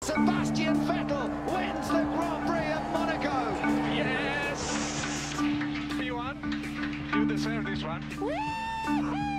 Sebastian Vettel wins the Grand Prix of Monaco. Yes! P1, you deserve this one. Woo!